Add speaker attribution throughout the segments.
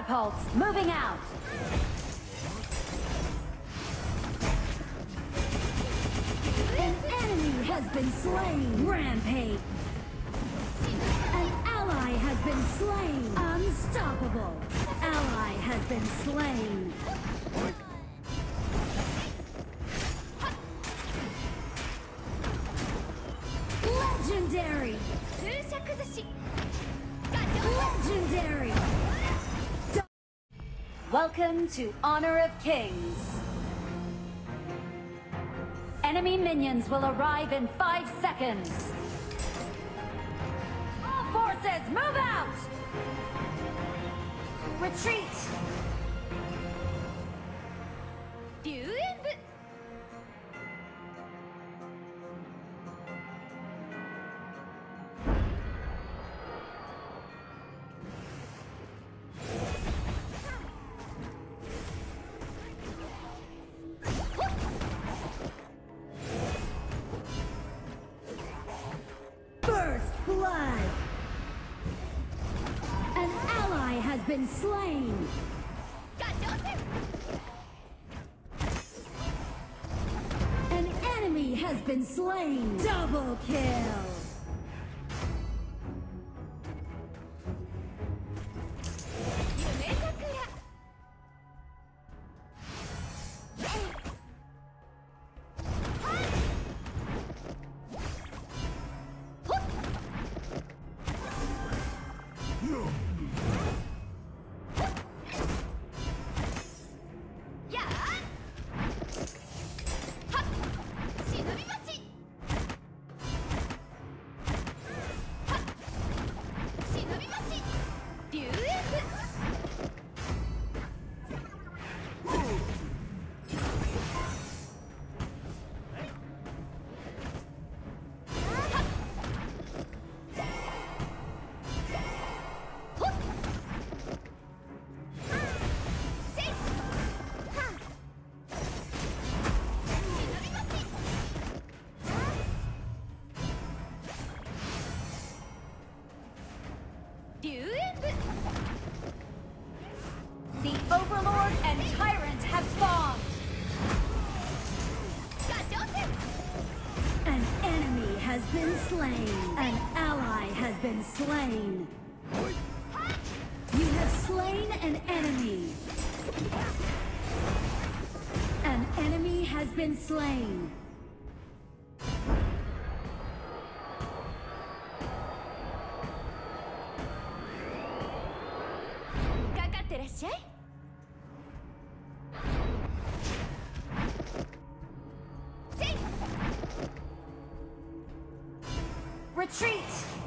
Speaker 1: Catapults moving out. An enemy has been slain. Rampage. An ally has been slain. Unstoppable. Ally has been slain. Legendary. Legendary. Welcome to Honor of Kings. Enemy minions will arrive in 5 seconds. All forces, move out! Retreat! First blood! An ally has been slain! An enemy has been slain! Double kill! The Overlord and Tyrant have spawned! An enemy has been slain! An ally has been slain! You have slain an enemy! An enemy has been slain! Retreat!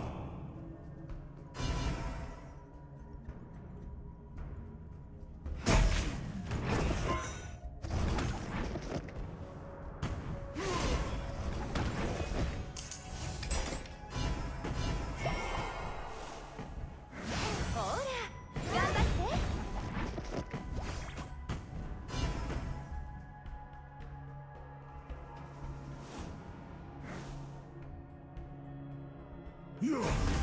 Speaker 2: You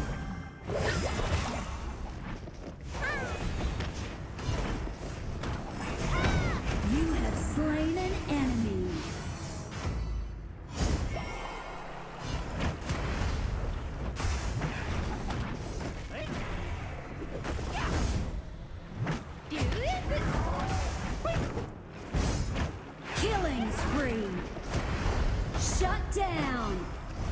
Speaker 1: have slain an enemy. Killing spree. Shut down.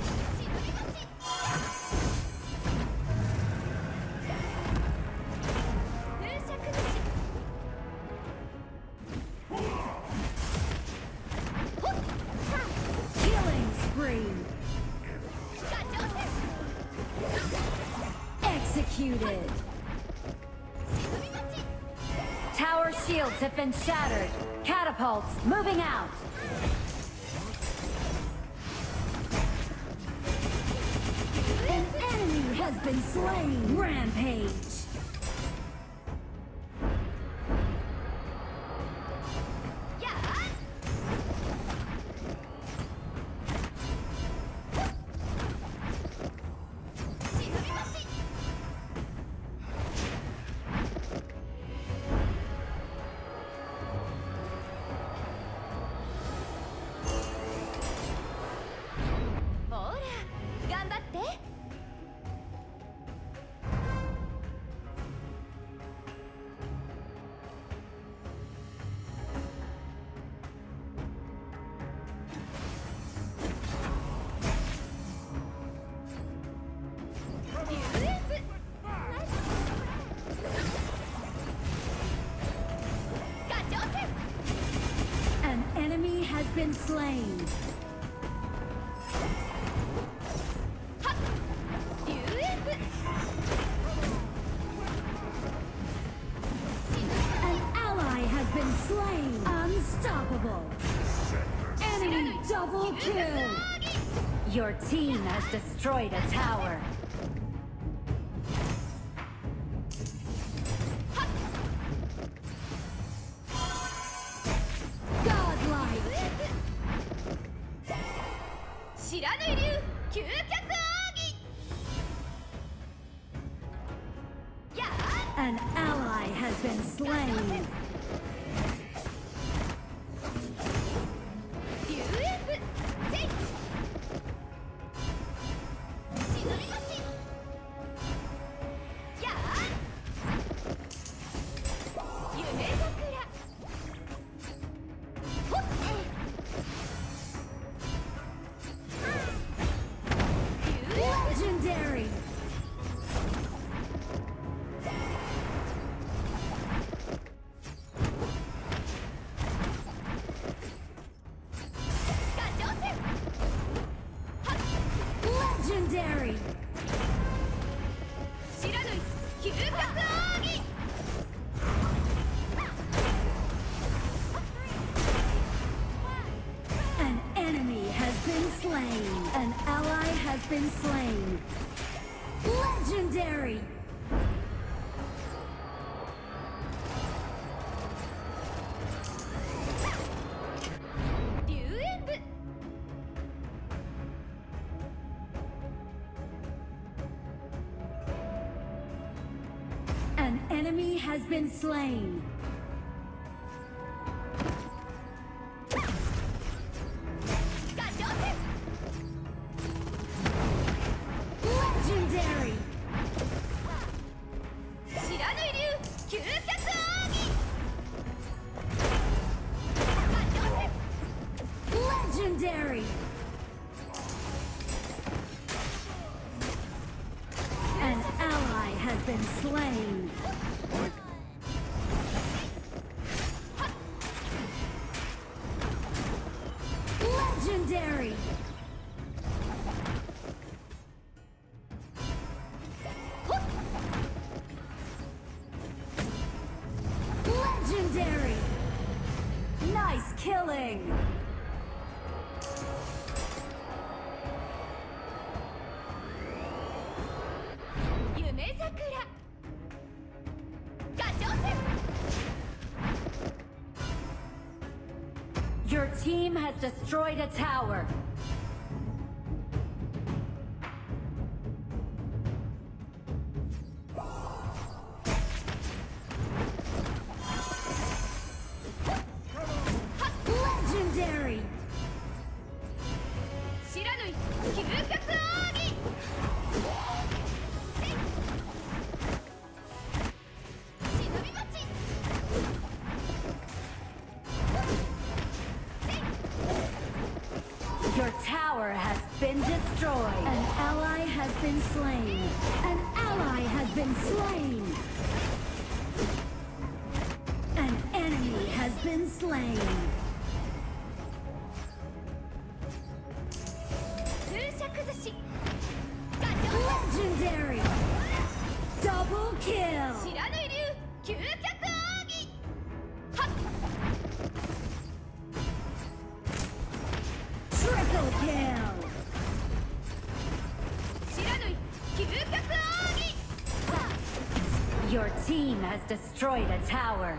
Speaker 1: Executed. Tower shields have been shattered. Catapults moving out. An enemy has been slain. Rampage. been slain. An ally has been slain. Unstoppable. Enemy double kill. Your team has destroyed a tower. Godlike.
Speaker 2: Shiranui Ryu, 究極奥義
Speaker 1: An ally has been slain.
Speaker 2: 竜炎舞せい忍び腰やあ夢桜ほっ竜炎
Speaker 1: Legendary. Legendary.
Speaker 2: 知らぬい究極奥義
Speaker 1: An enemy has been slain. An ally has been slain. Legendary. An enemy has been slain. Legendary.
Speaker 2: 知らぬい竜究極奥義
Speaker 1: Legendary. An ally has been slain. Legendary. Legendary. Nice killing. Your team has destroyed a tower. Legendary.
Speaker 2: 知らぬい究極奥義 忍び待ち
Speaker 1: Your tower has been destroyed. An ally has been slain. An ally has been slain. An enemy has been slain.
Speaker 2: 風車崩し
Speaker 1: Legendary. Double kill.
Speaker 2: 知らぬい竜究極奥義はっ
Speaker 1: Triple kill.
Speaker 2: 知らぬい究極奥義
Speaker 1: Your team has destroyed a tower.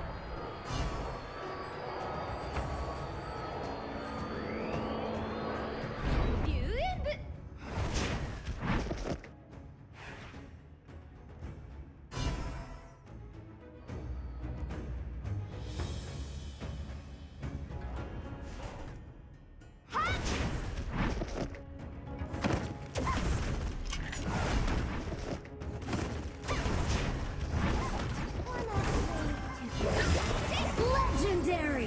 Speaker 1: Legendary.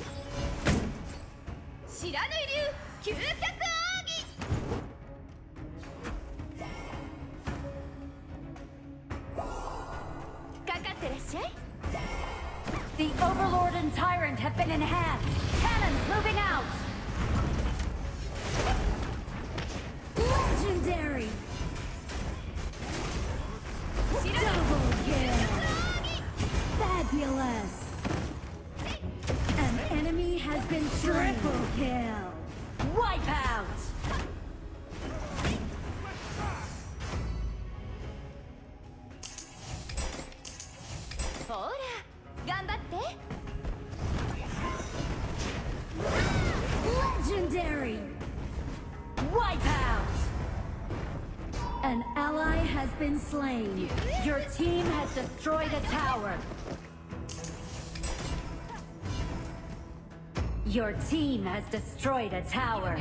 Speaker 2: 知らぬい竜究極奥義 かかってらっしゃい
Speaker 1: The Overlord and Tyrant have been enhanced. Cannons moving out. Legendary! Double kill! Fabulous! An enemy has been slain. Triple kill! Wipeout! Legendary! Wipeout! An ally has been slain. Your team has destroyed a tower. Your team has destroyed a tower.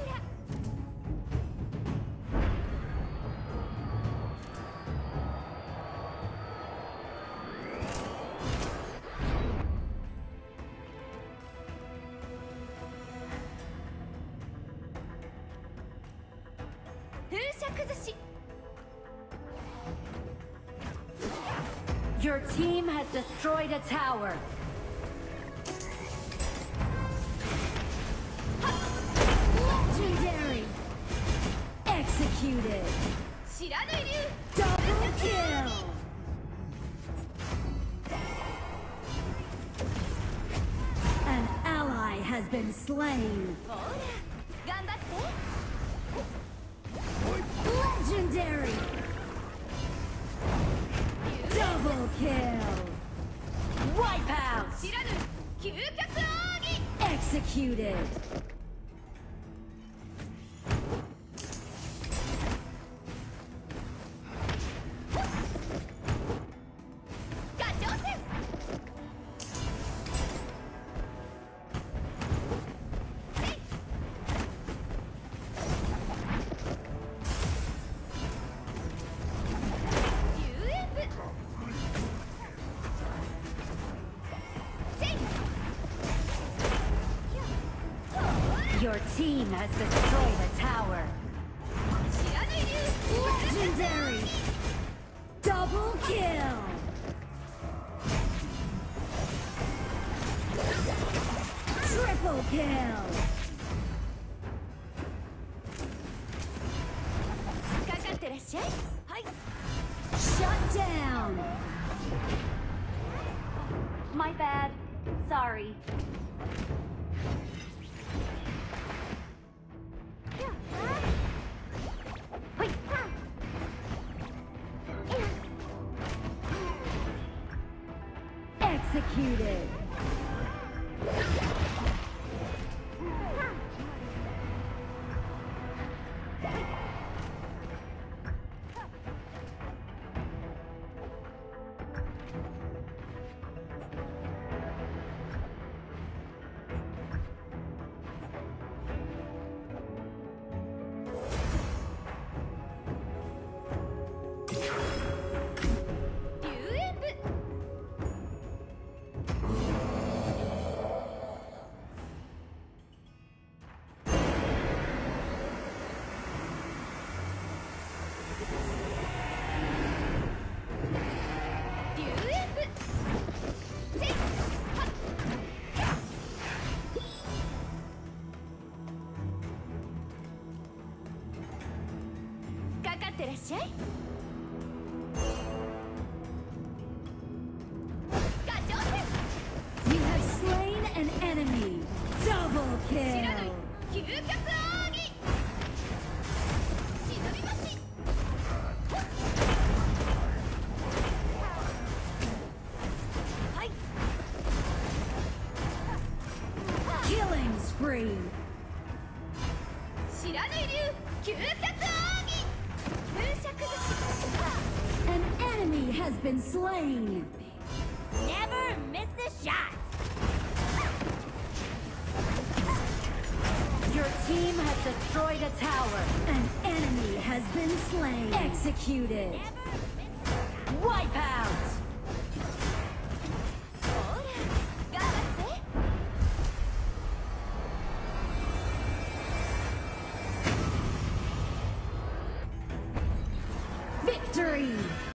Speaker 1: Your team has destroyed a tower. Legendary! Executed! Double kill! An ally has been slain. Legendary! Double kill! Wipeout! Executed! Your team has destroyed a tower. Legendary! Double kill! Triple kill! Shut down! My bad. Sorry. Executed. You have slain an enemy. Double kill. Killing spree. An enemy has been slain.
Speaker 2: Never miss a shot.
Speaker 1: Your team has destroyed a tower. An enemy has been slain. Executed. Wipeout. Victory!